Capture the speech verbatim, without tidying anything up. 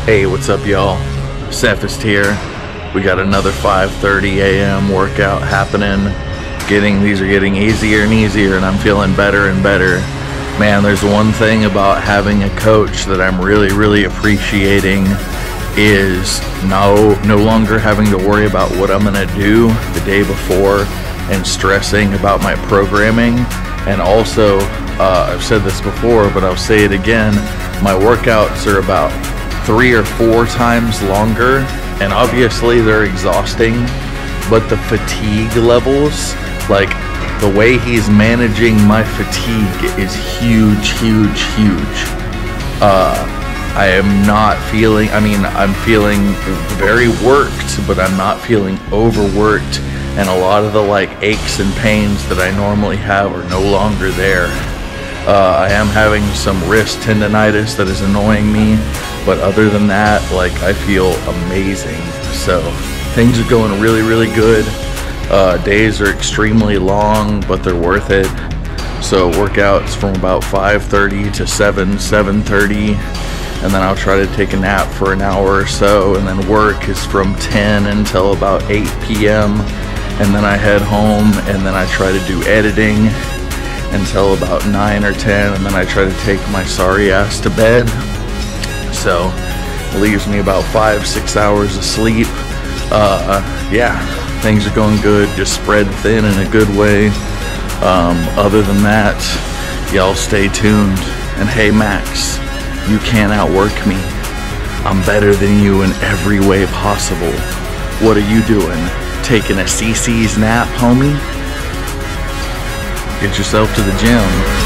Hey, what's up, y'all? Cephas here. We got another five thirty a m workout happening. Getting these are getting easier and easier, and I'm feeling better and better. Man, there's one thing about having a coach that I'm really, really appreciating is no no longer having to worry about what I'm gonna do the day before and stressing about my programming. And also, uh, I've said this before, but I'll say it again, my workouts are about three or four times longer, and obviously they're exhausting, but the fatigue levels, like the way he's managing my fatigue is huge, huge, huge. Uh, I am not feeling, I mean, I'm feeling very worked, but I'm not feeling overworked, and a lot of the like aches and pains that I normally have are no longer there. Uh, I am having some wrist tendonitis that is annoying me, but other than that, like, I feel amazing. So things are going really, really good. Uh, days are extremely long, but they're worth it. So workouts from about five thirty to seven, seven thirty, and then I'll try to take a nap for an hour or so, and then work is from ten until about eight p m and then I head home, and then I try to do editing until about nine or ten, and then I try to take my sorry ass to bed. So it leaves me about five, six hours of sleep. Uh, yeah, things are going good, just spread thin in a good way. Um, other than that, y'all stay tuned. And hey, Max, you can't outwork me. I'm better than you in every way possible. What are you doing? Taking a C C's nap, homie? Get yourself to the gym.